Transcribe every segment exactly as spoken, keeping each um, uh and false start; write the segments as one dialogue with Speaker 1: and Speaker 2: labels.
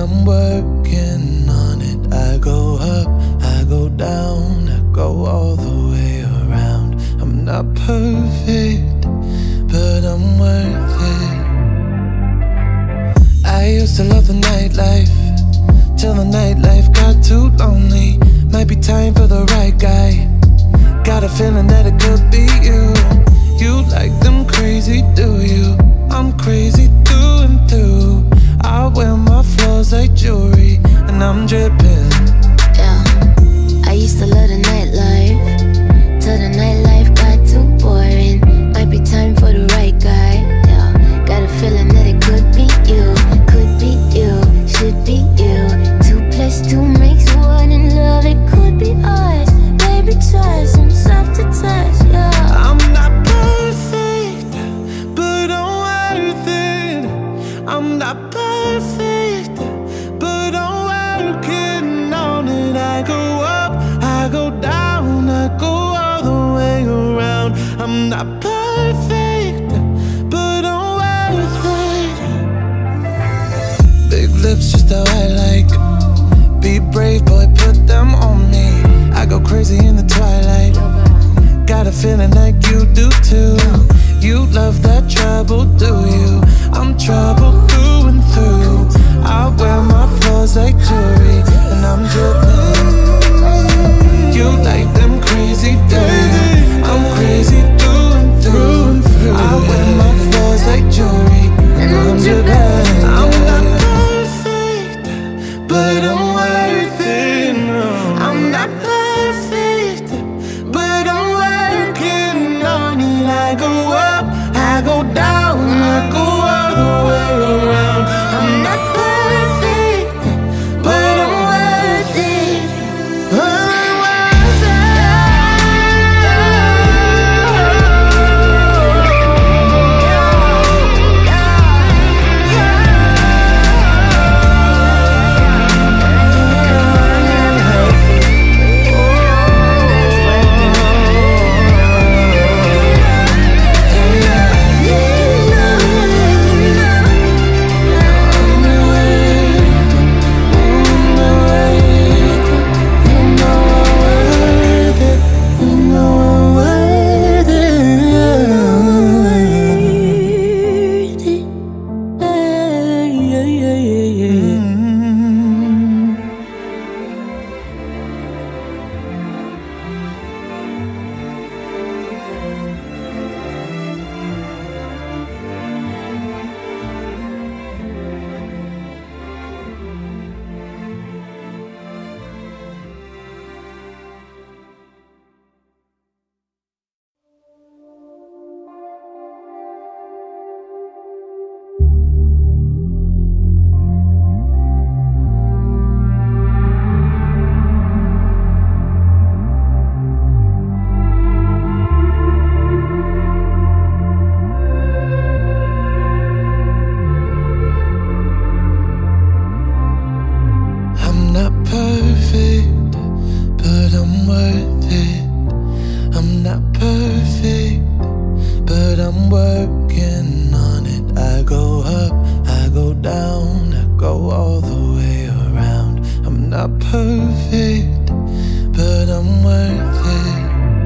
Speaker 1: I'm working on it. I go up, I go down, I go all the way around. I'm not perfect, but I'm worth it. I used to love the nightlife, till the nightlife got too lonely. Might be time for the right guy. Got a feeling that it could be you. You like them crazy, do you? I'm crazy through and through. I wear my flaws like jewelry, and I'm dripping.
Speaker 2: Yeah, I used to love the nightlife, till the nightlife got too boring. Might be time for the right guy. Yeah, got a feeling that it could be you. Could be you, should be you. Two plus two makes one, and love, it could be us. Baby, try some soft to touch, yeah.
Speaker 1: I'm not perfect, but I'm worth it. I'm not perfect, but I'm working on it. I go up, I go down, I go all the way around. I'm not perfect, but I'm worth it. Big lips, just how I like. Be brave, boy, put them on me. I go crazy in the twilight. Got a feeling like you do too. You love that trouble, do you? I'm trouble through and through. I wear my flaws like jewelry, and I'm dripping. You like them crazy, do you? I'm crazy through and through. I wear my flaws like jewelry, and I'm dripping. I'm not perfect, but I'm worth it. No. I'm not perfect, but I'm working on it. I go up, I go down, I go all the way around. I'm not perfect, but I'm worth it. I'm worth perfect, but I'm worth it.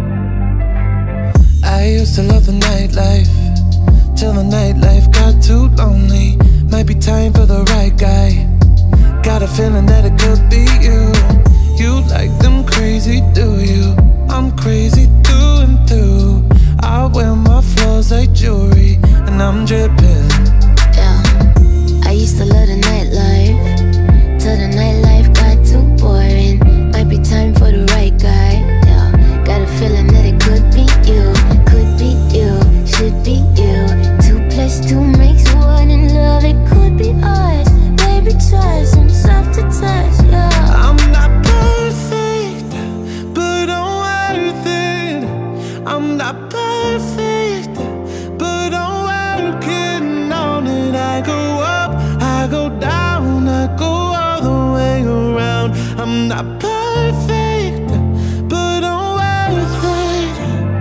Speaker 1: I used to love the nightlife, till the nightlife got too lonely. Might be time for the right guy. Got a feeling that it could be you. You like them crazy, do you? I'm crazy through and through. I wear my flaws like jewelry, and I'm dripping.
Speaker 2: Yeah, I used to love the nightlife, till the nightlife got too boring. Might be time for the right guy. Yeah, got a feeling that it could be you. Could be you, should be you. Two plus two makes one, and love, it could be us. Baby, try some soft to touch, yeah.
Speaker 1: I'm not perfect, but I'm worth it. I'm not perfect, but I'm working on it. I go up, I go down, I go all the way around. I'm not perfect, but I'm worth it.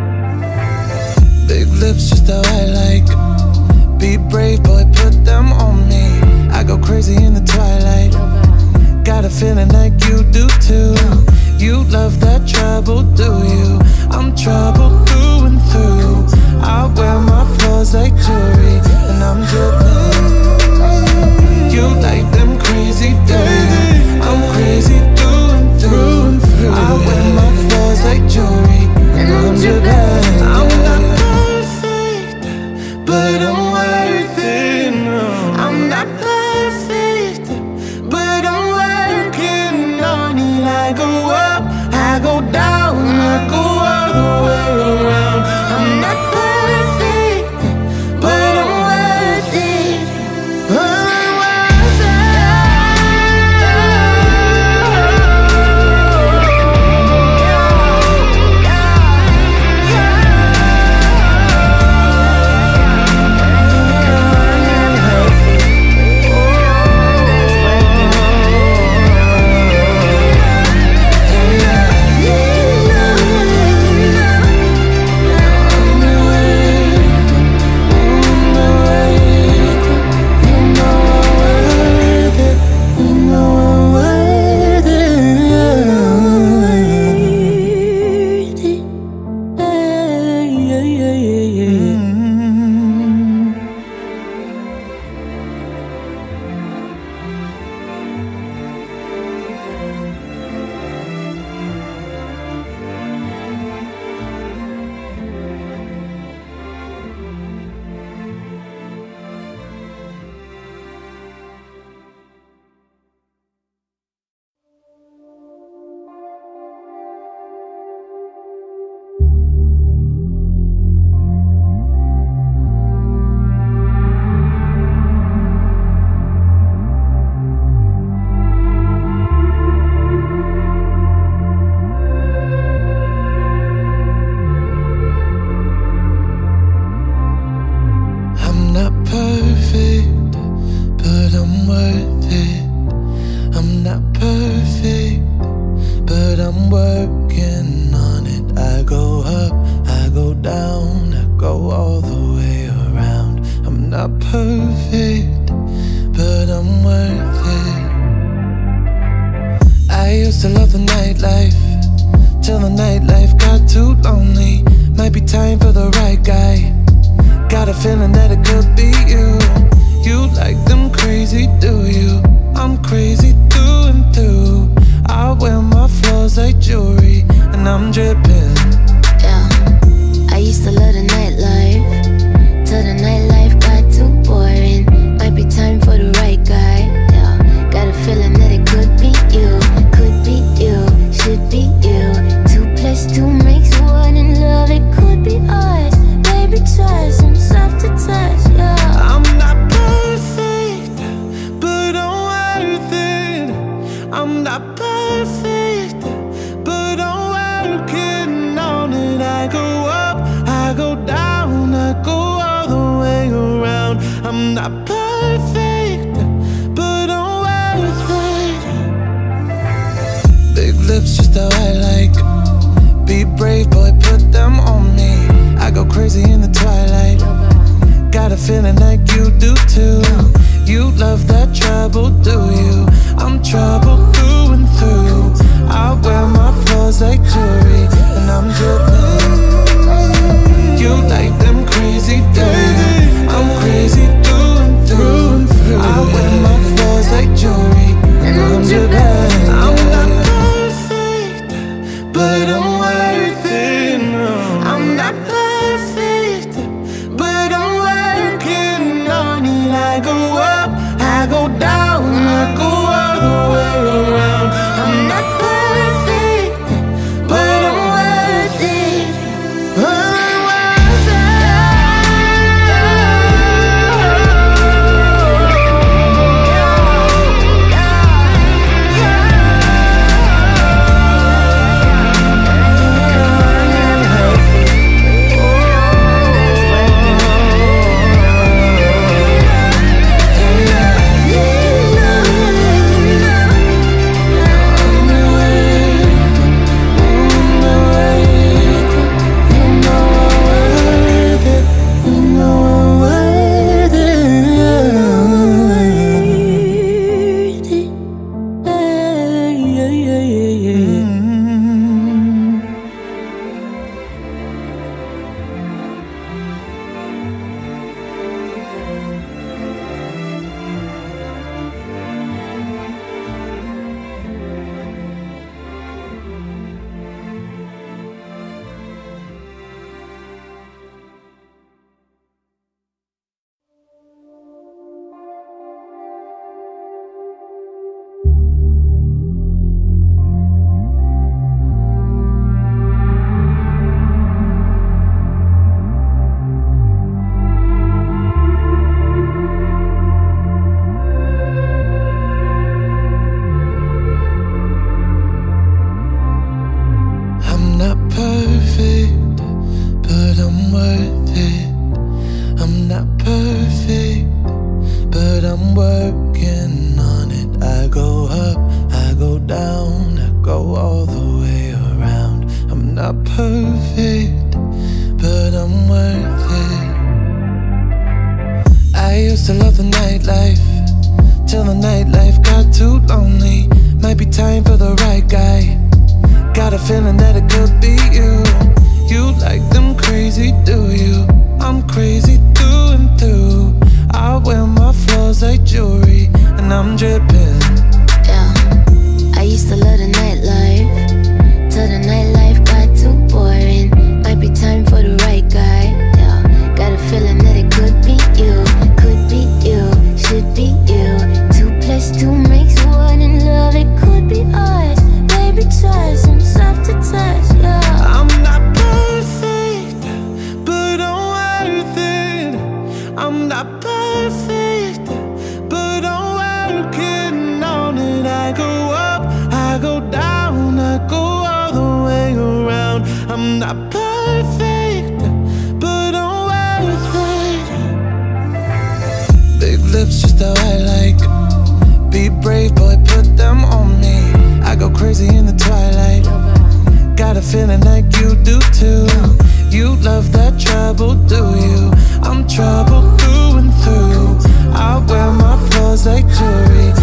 Speaker 1: Big lips, just how I like. Be brave, boy, put them on me. I go crazy in the twilight. worth it. I used to love the nightlife, till the nightlife got too lonely. Might be time for the right guy. Got a feeling that it could be you. You like them crazy, do you? I'm crazy through and through. I wear my flaws like jewelry, and I'm dripping.
Speaker 2: Yeah, I used to love the nightlife, till the nightlife got too boring. Might be time for the right guy. Yeah, got a feeling that it could be you. Could be you, should be you. Two plus two makes one, and love it could be us. Baby, try some soft to touch. Yeah,
Speaker 1: I'm not perfect, but I'm worth it. I'm not perfect, but I'm working on it. I go up, I go down, I go all the way around. I'm not perfect, but I'm worth it. Big lips, just how I like. Be brave, boy, put them on me. I go crazy in the twilight. Got a feeling like you do too. You love that trouble, do you? I'm trouble through and through. I wear my flaws like jewelry, and I'm dripping. You like them crazy, do you? I'm crazy through and through. I wear my flaws like jewelry, and I'm dripping. I'm not perfect, but I'm worth it. No. I'm not perfect, but I'm working on it. I go up, I go down, I go all the way around. I'm not perfect, but I'm worth it. I'm worth it. Perfect, but I'm worth it. I used to love the nightlife, till the nightlife got too lonely. Might be time for the right guy. Got a feeling that it could be you. You like them crazy, do you? I'm crazy through and through. I wear my flaws like jewelry, and I'm dripping.
Speaker 2: yeah, I used to love the nightlife, till the nightlife got too boring. Might be time for the right guy. Yeah, got a feeling that it could be you. Could be you, should be you. Two plus two makes one, and love it could be us. Baby, try some soft to touch. Yeah,
Speaker 1: I'm not perfect, but I'm worth it. I'm not perfect, but I'm working on it. I go up, I go down, I go all the way around. I'm not perfect, but I'm worth it. Big lips, just how I like. Be brave, boy, put them on me. I go crazy in the twilight. Got a feeling like you do too. You love that trouble, do you? I'm trouble through and through. I wear my flaws like jewelry,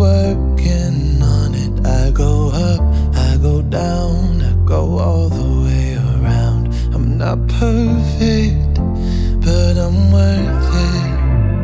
Speaker 1: working on it. I go up, I go down, I go all the way around. I'm not perfect, but I'm worth it.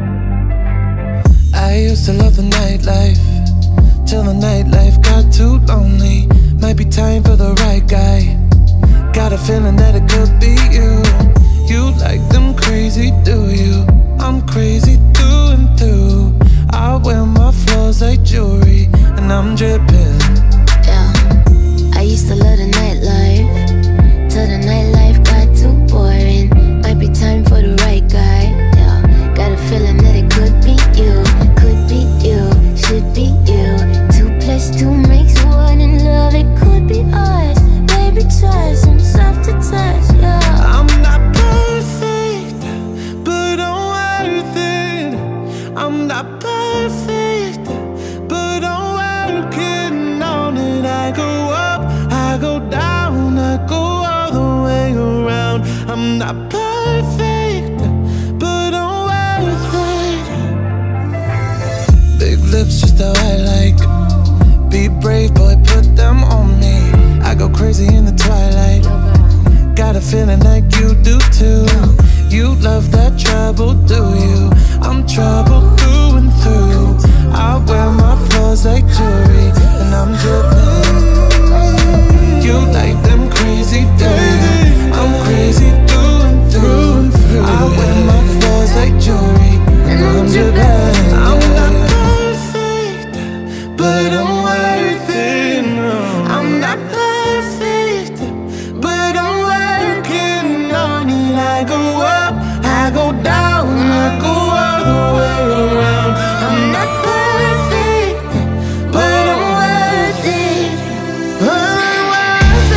Speaker 1: I used to love the nightlife, till the nightlife got too lonely. Might be time for the right guy. Got a feeling that it could be you. You like them crazy, do you? I'm crazy through and through. I wear my flaws like jewelry, and I'm dripping.
Speaker 2: Yeah, I used to love the nightlife, till the nightlife got too boring. Might be time for the right guy. Yeah, got a feeling that it could be you. Could be you, should be you. Two plus two makes one, and love it could be us. Baby, try some soft to touch, yeah.
Speaker 1: I'm not perfect, but I'm worth it. I'm not perfect, but I'm working on it. I go up, I go down, I go all the way around. I'm not perfect, but I'm worth it. Big lips, just how I like. Be brave, boy, put them on me. I go crazy in the twilight. Got a feeling like you do too. You love that trouble, do you? I'm trouble through and through. I wear my flaws like jewelry, and I'm dripping. You like them crazy, do you? I'm crazy through and through. I wear my flaws like jewelry, and I'm dripping. I'm not perfect, but I'm worth it. I'm not perfect, but I'm working on it. I go up, I go down, I go all the way around. I'm not perfect, but I'm worth it. I'm worth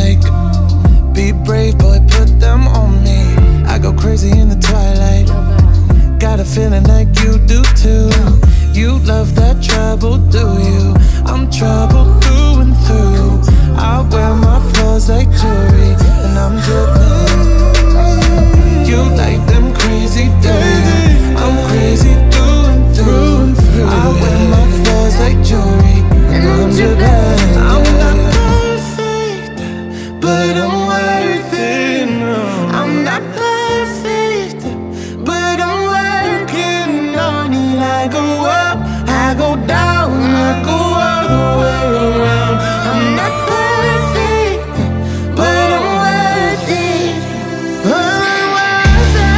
Speaker 1: Be brave, boy, put them on me. I go crazy in the twilight. Got a feeling like you do too. You love that trouble, do you? I'm trouble through and through. I wear my flaws like jewelry, and I'm dripping. You like them crazy, do you? I'm crazy through and through. I wear my flaws like jewelry, and I'm dripping. I'm not perfect, but I'm worth it. No. I'm not perfect, but I'm working on it. I go up, I go down, I go all the way around. I'm not perfect, but I'm worth it. I'm worth it.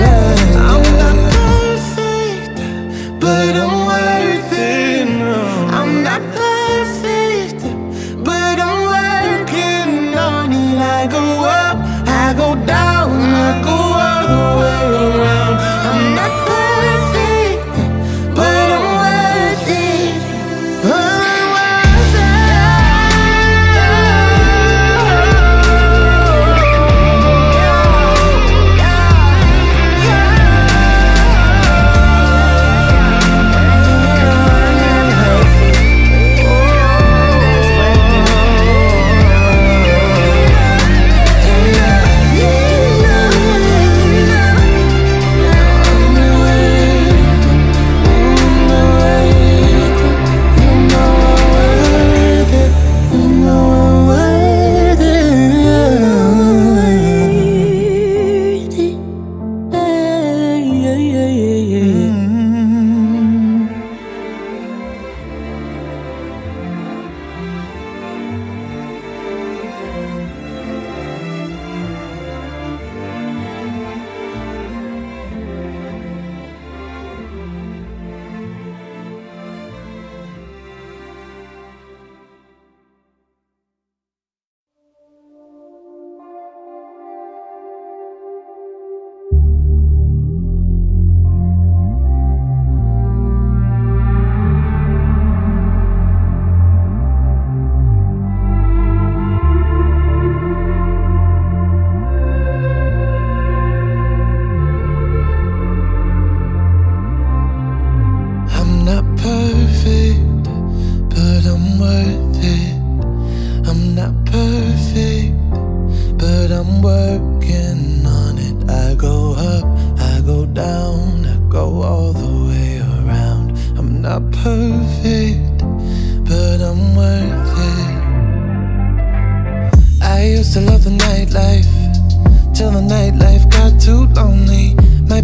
Speaker 1: I'm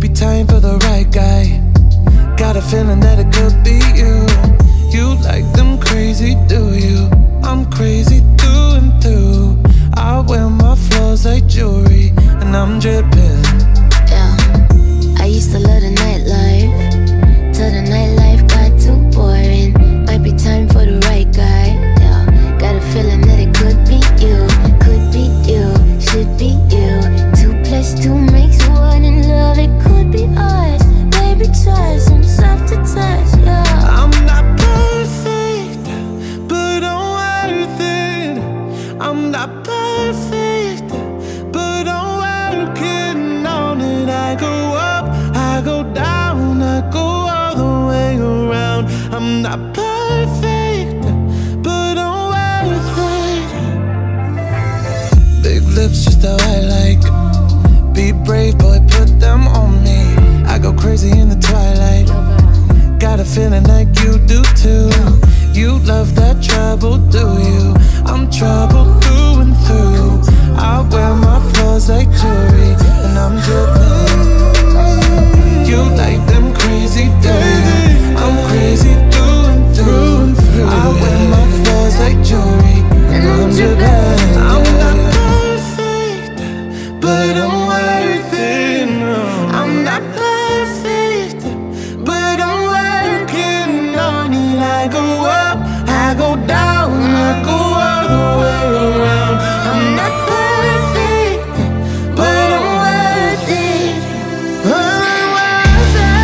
Speaker 1: be time for the right guy. Got a feeling that it could be you. You like them crazy, do you? I'm crazy through and through. I wear my flaws like jewelry, and I'm dripping.
Speaker 2: Yeah, I used to love the nightlife, till the nightlife got too boring. Might be time for the right guy. Yeah, got a feeling that it could be you, could be you, should be you. Two plus two makes one, and love it could be us. Baby, try some soft to touch. Yeah,
Speaker 1: I'm not perfect, but I'm worth it. I'm not perfect, but I'm working on it. I go up, I go down, I go all the way around. I'm not perfect, but I'm worth it. Big lips, just how I like. Be brave, boy, put them on me. I go crazy in the twilight. Got a feeling like you do too. You love that trouble, do you? I'm trouble through and through. I wear my flaws like jewelry, and I'm dripping. You like them crazy, do you? I'm crazy through and through. I wear my flaws like jewelry, and I'm dripping. I'm not perfect, but I'm worth it. No. I'm not perfect, but I'm working on it. I go up, I go down, I go all the way around. I'm not perfect, but I'm worth it. I'm worth it.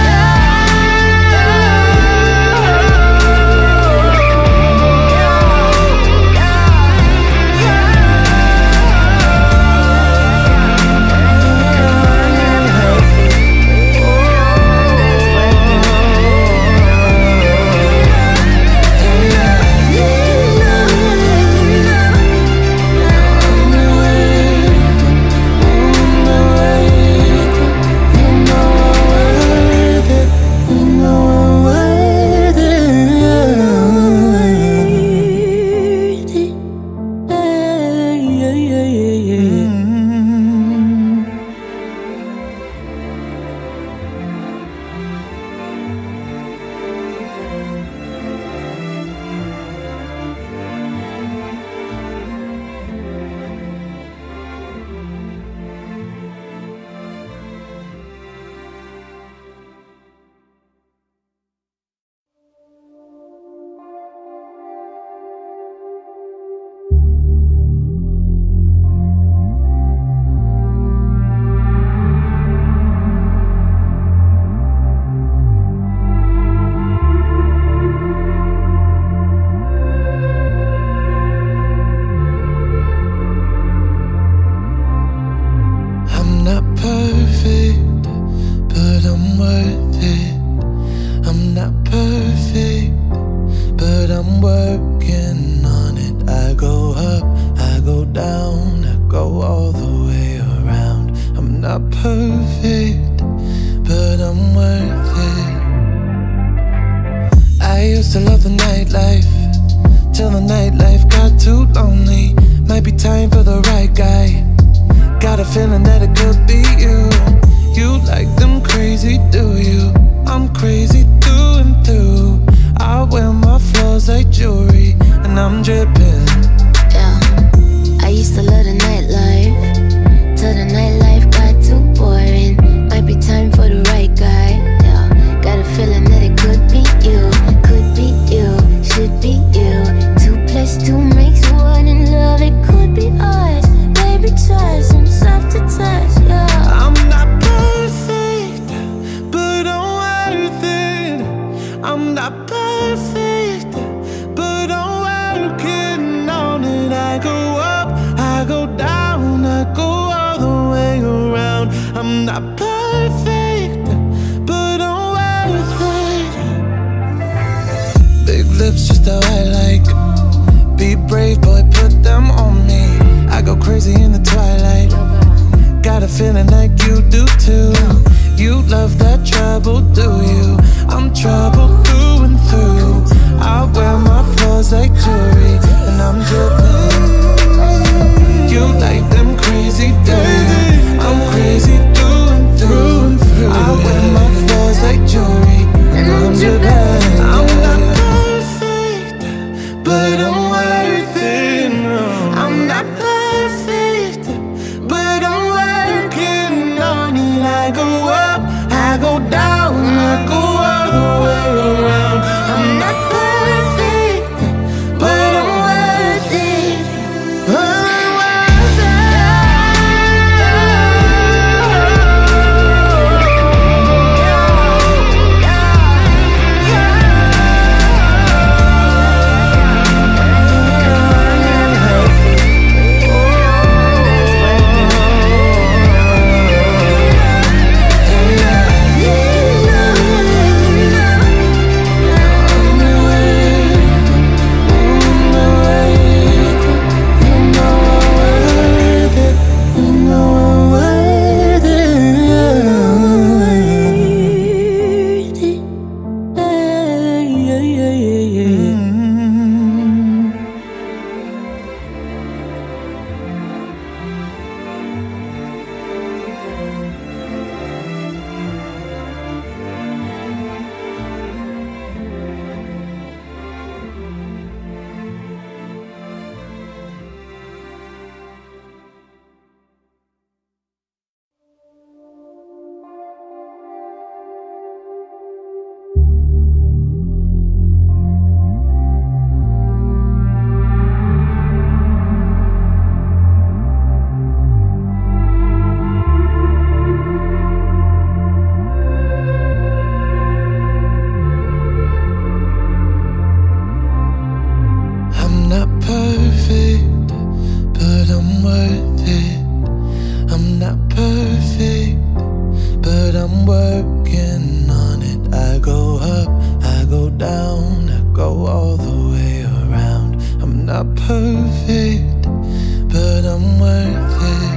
Speaker 1: I'm not perfect, but I'm worth it.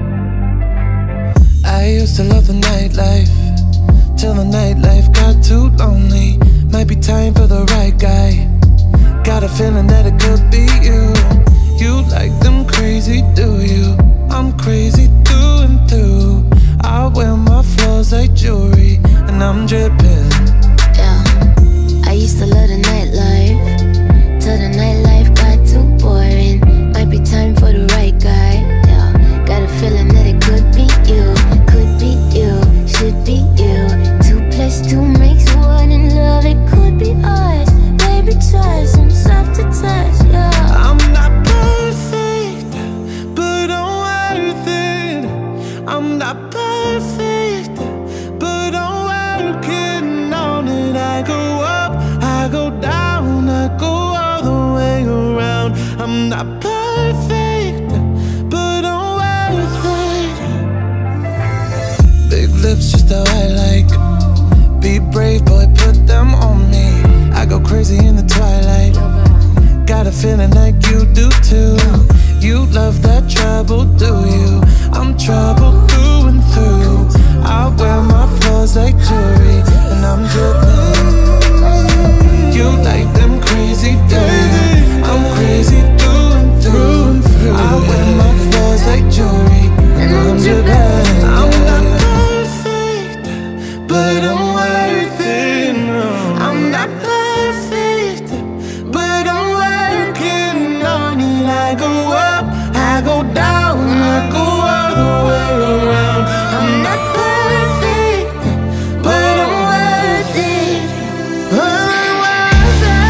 Speaker 1: I used to love the nightlife, till the nightlife got too lonely. Might be time for the right guy. Got a feeling that it could be you. You like them crazy, do you? I'm crazy through and through. I wear my flaws like jewelry, and I'm dripping.
Speaker 2: Yeah, I used to love the nightlife, till the nightlife got too boring. Might be time for the right guy. Yeah, got a feeling that it could be you. Could be you, should be you. Two plus two makes one, and love it could be us. Baby, try some soft to touch, yeah.
Speaker 1: I'm not perfect, but I'm worth it. I'm not perfect, but I'm working on it. I go up, I go down, I go all the way around. I'm not perfect, but I'm worth it. Big lips, just how I like. Be brave, boy, put them on me. I go crazy in the twilight. Got a feeling like you do too. You love that trouble, do you? I'm trouble through and through. I wear my flaws like jewelry, and I'm dripping. You like them crazy, do you? I'm crazy through and through. I wear my flaws like jewelry, and I'm dripping. I'm not perfect, but I'm worth it. I'm not perfect, but I'm working on it. I go up, I go down, I go all the way around. I'm not perfect, but I'm worth it. I'm worth it.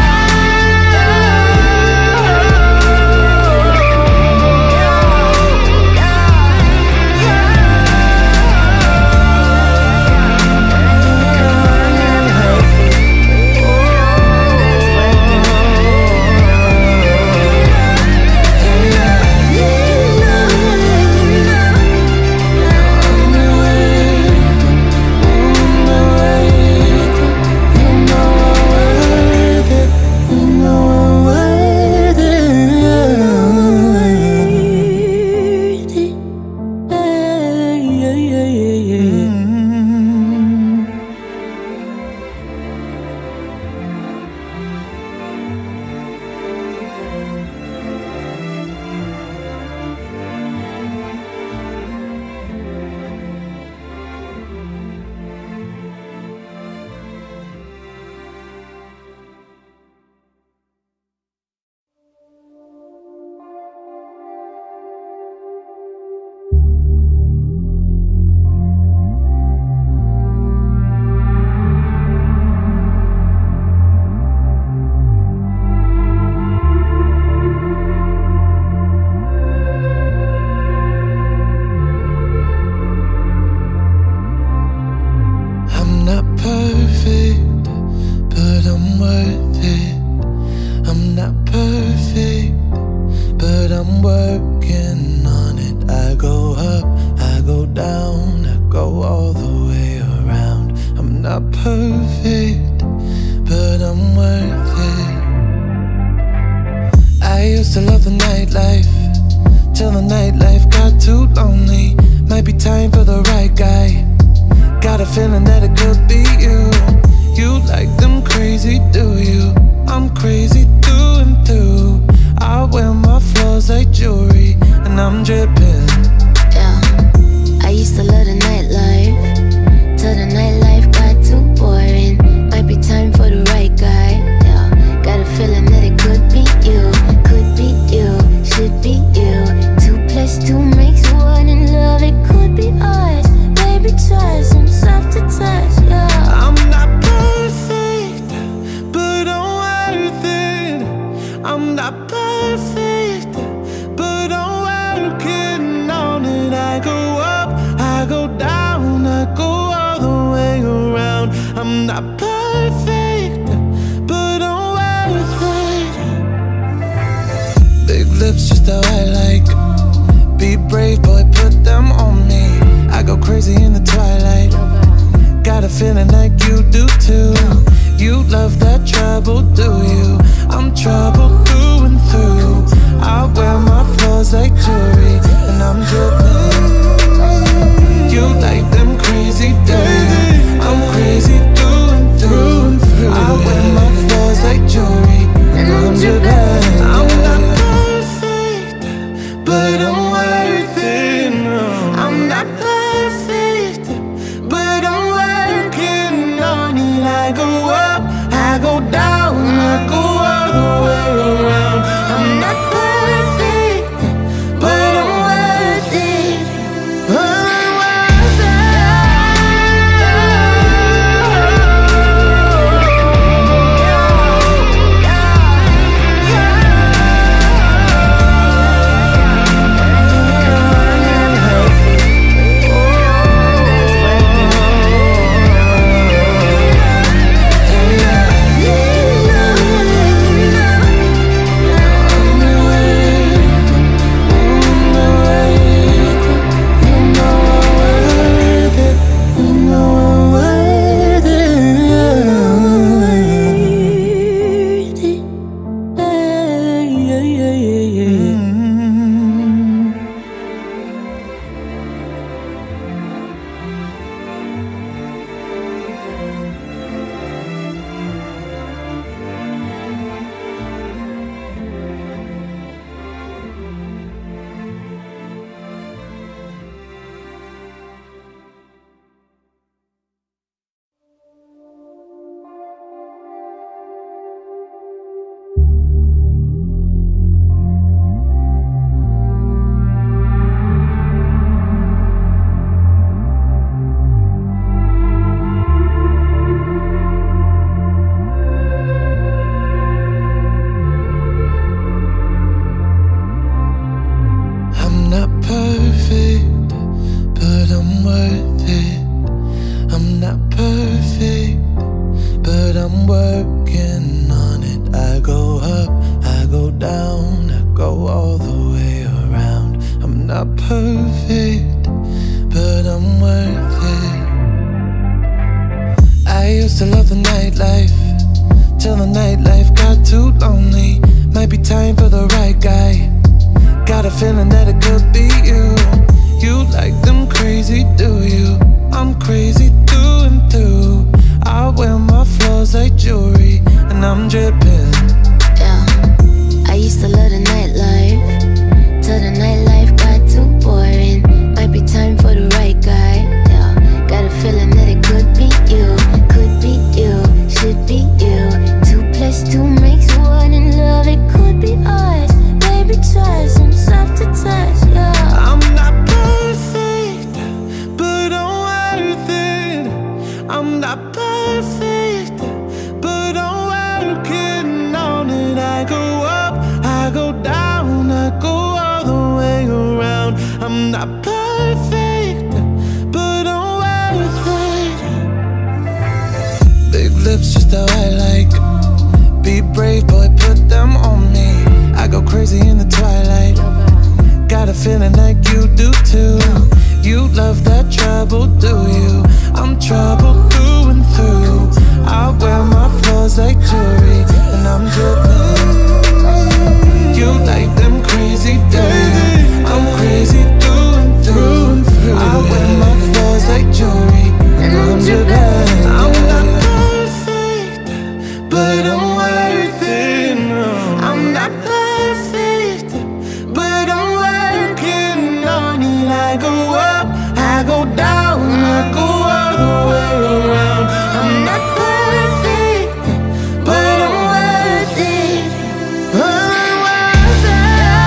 Speaker 1: feeling like you do too. You love that trouble, do you? I'm trouble through and not perfect, but I'm worth it. I used to love the nightlife, till the nightlife got too lonely. Might be time for the right guy. Got a feeling that it could be you. You like them crazy, do you? I'm crazy through and through. I wear my flaws like jewelry, and I'm dripping.
Speaker 2: Yeah, I used to love the nightlife, till the nightlife got too boring. Might be time for the right guy. Yeah, got a feeling that it could be you. Could be you, should be you. Two plus two makes one, and love it could be us. Baby, try some soft to touch, yeah.
Speaker 1: I'm not perfect, but I'm worth it. I'm not perfect, but I'm working on it. I go up, I go down, I go all the way around. I'm not perfect, but I'm worth it. Big lips, just how I like. Be brave, boy, put them on me. I go crazy in the twilight. Got a feeling like you do too. You love that trouble, do you? I'm trouble through and through. I wear my flaws like jewelry, and I'm dripping. You like them crazy, do you? I'm crazy through and through. I wear my flaws like jewelry, and I'm dripping. I'm not perfect, but I'm worth it. No. I'm not perfect, but I'm working on it. I go up, I go down, I go all the way around. I'm not perfect, but I'm worth it. I'm worth it.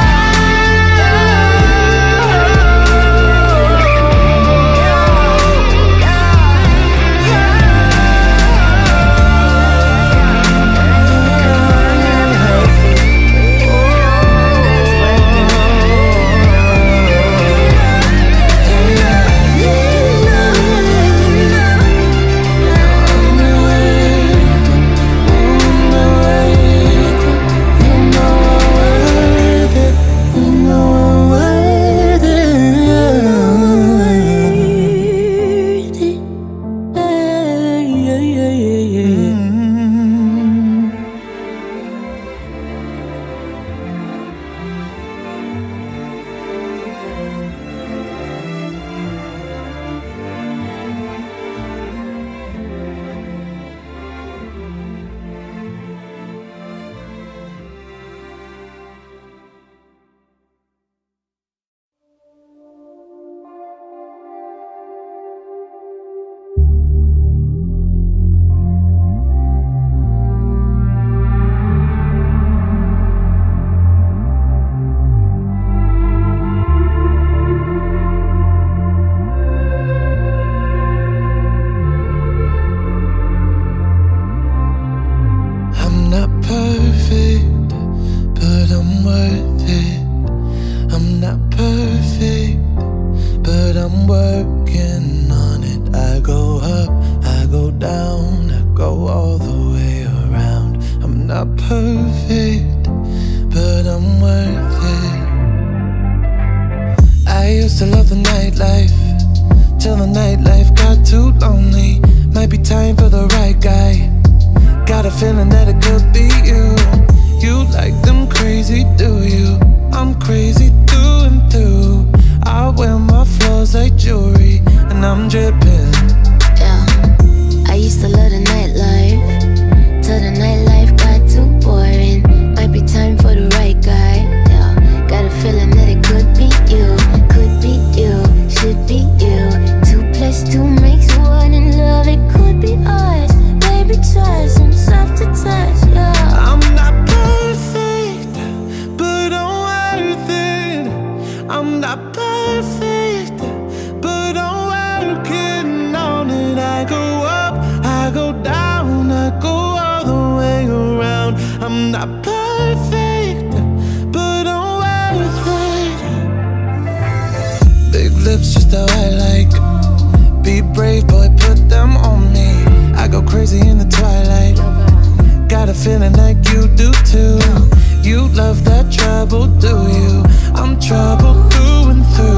Speaker 1: Feeling like you do too. You love that trouble, do you? I'm trouble through and through.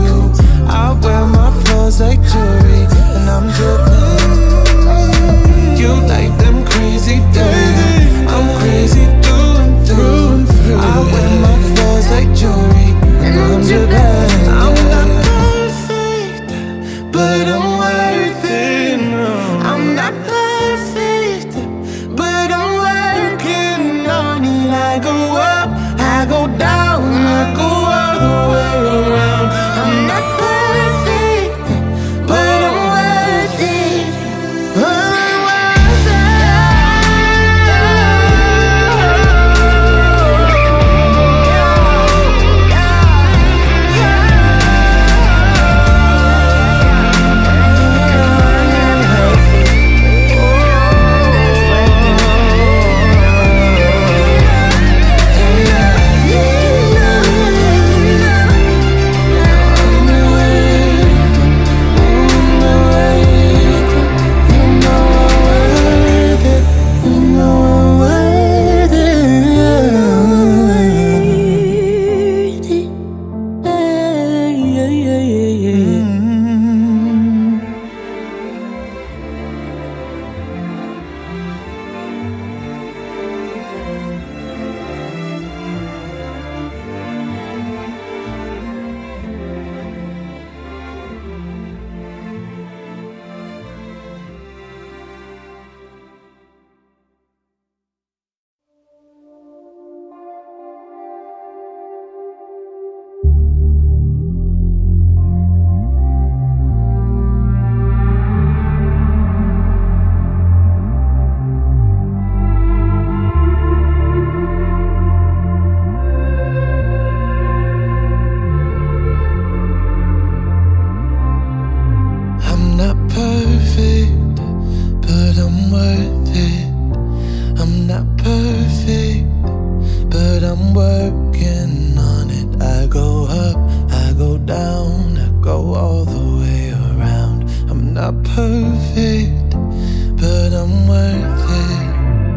Speaker 1: I'm working on it. I go up, I go down, I go all the way around. I'm not perfect, but I'm worth it.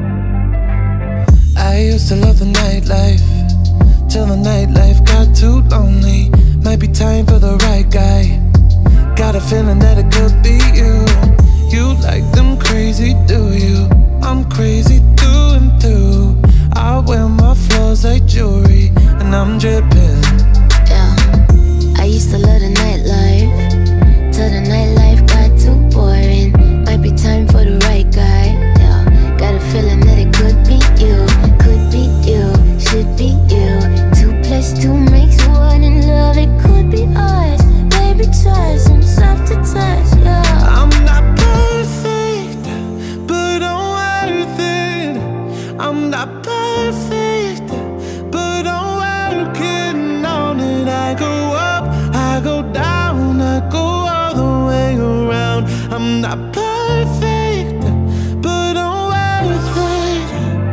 Speaker 1: I used to love the nightlife, till the nightlife got too lonely. Might be time for the right guy. Got a feeling that it could be you. You like them crazy, do you? I'm crazy through and through. I wear my flaws like jewelry, and I'm dripping.
Speaker 2: Yeah, I used to love the nightlife, till the nightlife got too boring. Might be time for the right guy. Yeah, got a feeling that it could be you. Could be you, should be you. Two plus two makes one, and love it could be us. Baby, try some soft to touch. Yeah,
Speaker 1: I'm not perfect, but I'm worth it. I'm not perfect, but I'm working on it. I go up, I go down, I go all the way around. I'm not perfect, but I'm worth it.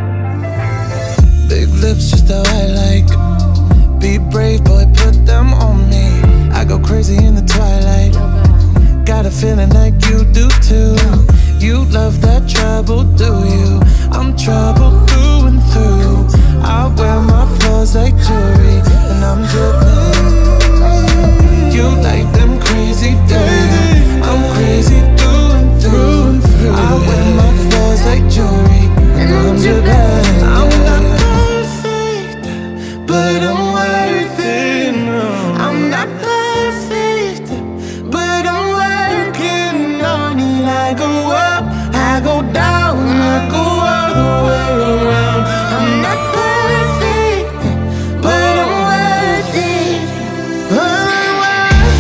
Speaker 1: Big lips, just how I like. Be brave, boy, put them on me. I go crazy in the twilight. Got a feeling like you do too. You love that trouble, do you? I'm trouble through and through. I wear my flaws like jewelry, and I'm dripping. You like them crazy, do you? I'm crazy through and through. I wear my flaws like jewelry, and I'm dripping. I'm not perfect, but I'm worth it. I'm not perfect, but I'm working on it. I go up, I go down, I go all the way around. I'm not perfect, but I'm worth it. I'm worth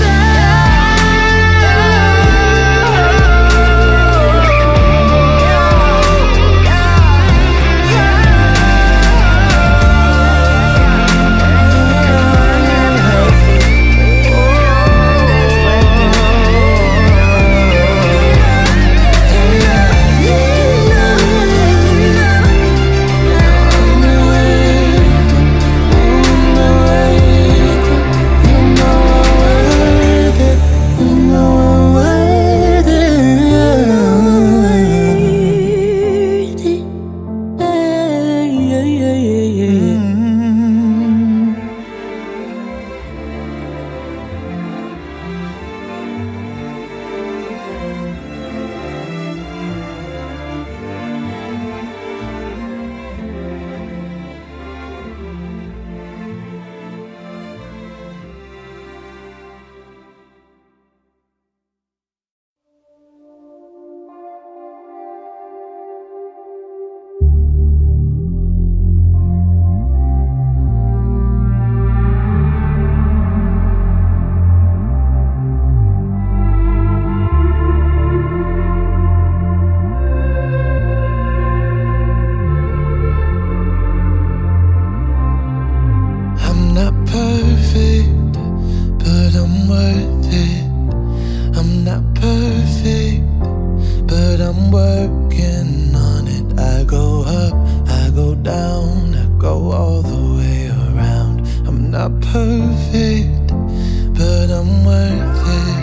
Speaker 1: perfect, but I'm worth it.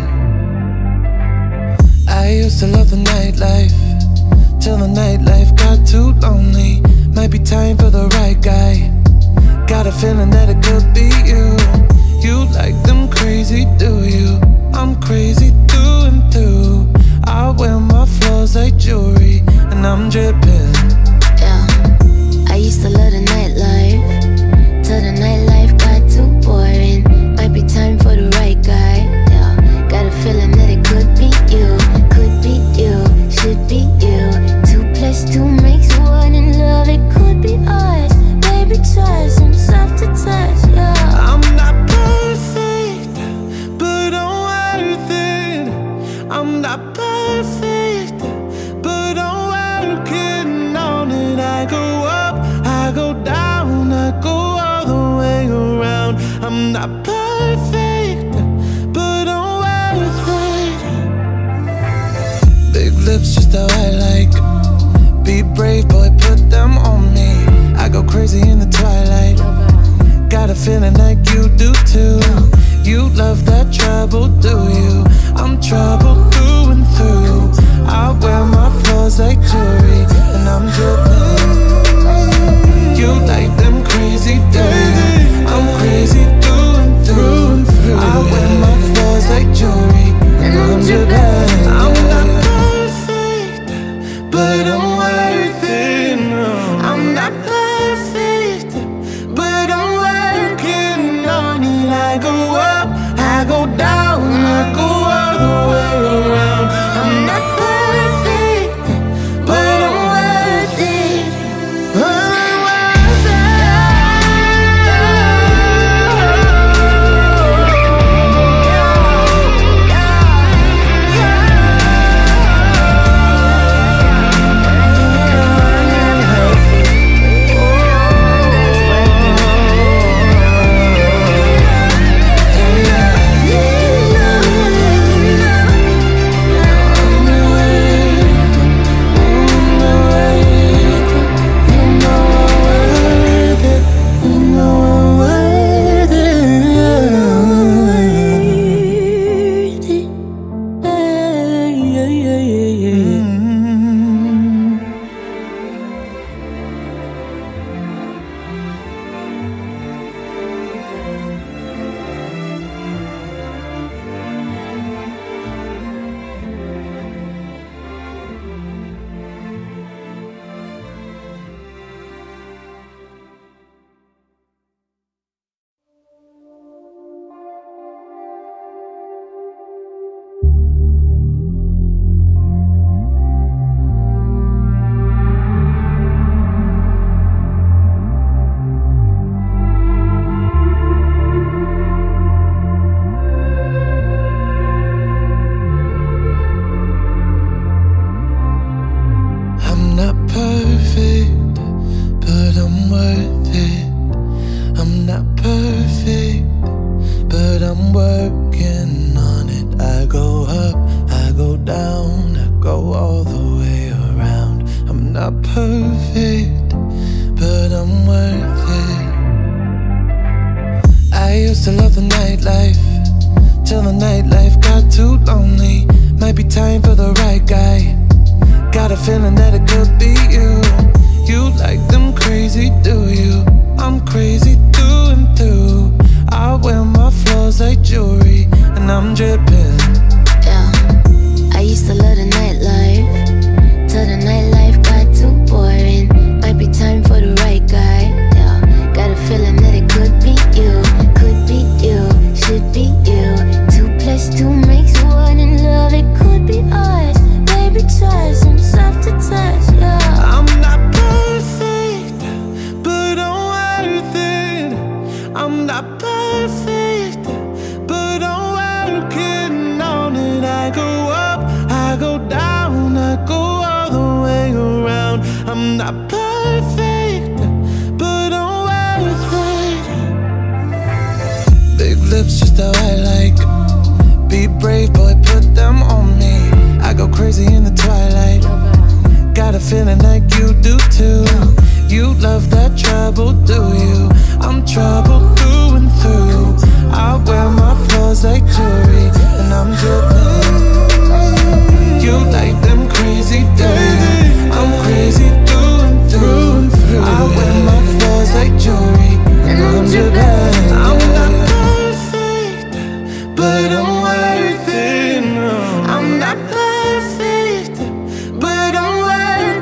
Speaker 1: I used to love the nightlife, till the nightlife got too lonely. Might be time for the right guy. Got a feeling that it could be you. You like them crazy, do you? I'm crazy through and through. I wear my flaws like jewelry, and I'm dripping.
Speaker 2: yeah, I used to love the nightlife, till the nightlife got too boring. Might be time for the right guy. Yeah, got a feeling that it could be you. Could be you, should be you. Two plus two makes one, and love it could be us. Baby, try some soft to touch. Yeah,
Speaker 1: I'm not perfect, but I'm worth it. I'm not perfect, but I'm working on it. I go up, I go down, I go all the way around. I'm not perfect, but I'm worth it. Big lips, just how I like. Be brave, boy, put them on me. I go crazy in the twilight. feeling like you do too. You love that trouble, do you? I'm trouble through and through. I wear my flaws like jewelry, and I'm dripping. You like them crazy days. I'm crazy through and through. I wear my flaws like jewelry, and I'm dripping. I'm not perfect, but I'm worth it. I'm not perfect, but I'm working on it. I go up, I go down, I go all the way around. I'm not perfect, but I'm worth it. I'm worth it.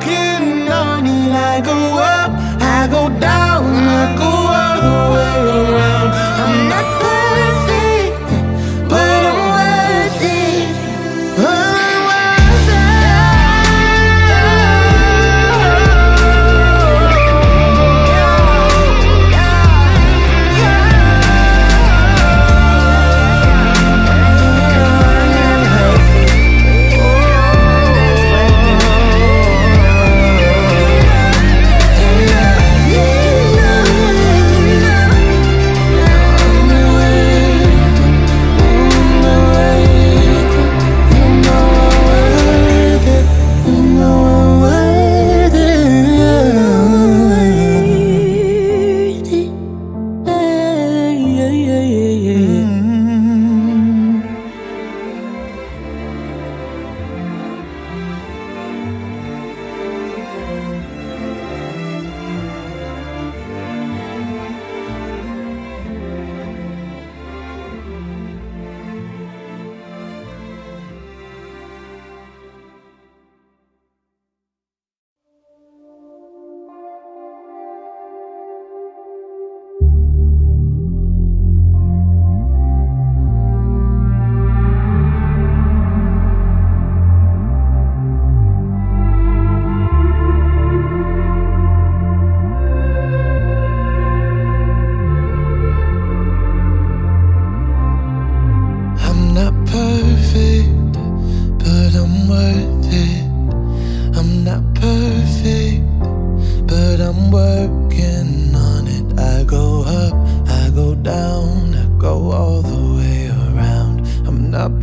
Speaker 3: I go up, I go down, I go all the way around.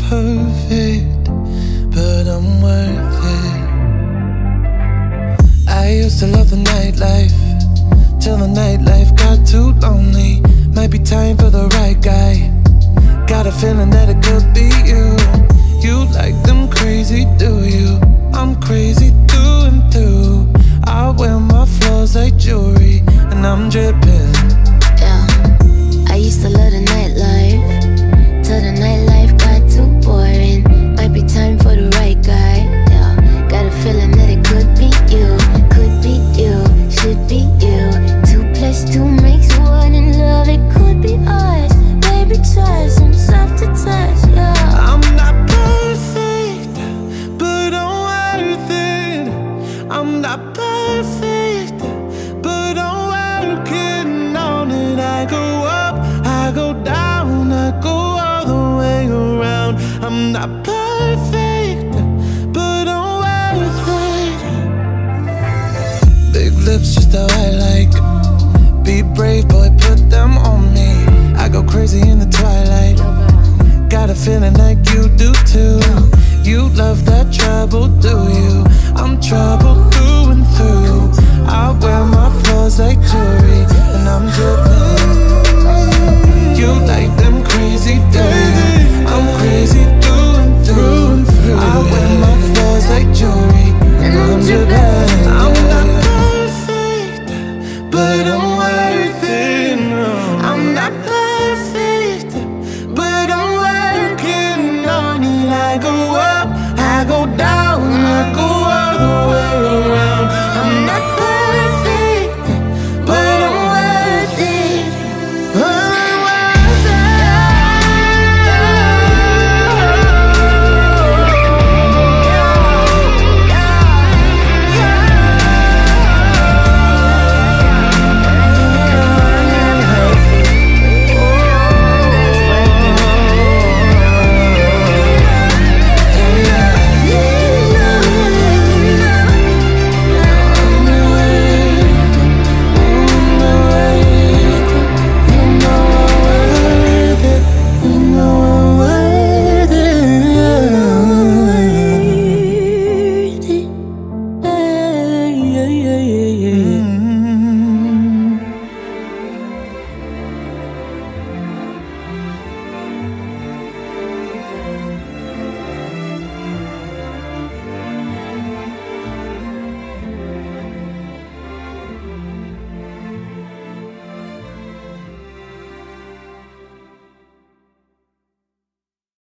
Speaker 1: perfect, but I'm worth it. I used to love the nightlife, till the nightlife got too lonely. Might be time for the right guy. Got a feeling that it could be you. You like them crazy, do you? I'm crazy through and through. I wear my flaws like jewelry, and I'm dripping.
Speaker 2: Yeah, I used to love the nightlife, till the nightlife got too boring. Might be time for the right guy. Yeah, got a feeling that it could be you. Could be you, should be you. Two plus two makes one, and love it could be us. Baby, try some soft to touch. Yeah,
Speaker 1: I'm not perfect, but I'm worth it. I'm not perfect, but I'm working on it. I go up, I go down, I go all the way around. I'm not perfect, but I'm worth it. Big lips, just how I like. Be brave, boy, put them on me. I go crazy in the twilight. Got a feeling like you do too. You love that trouble, do you? I'm trouble through and through. I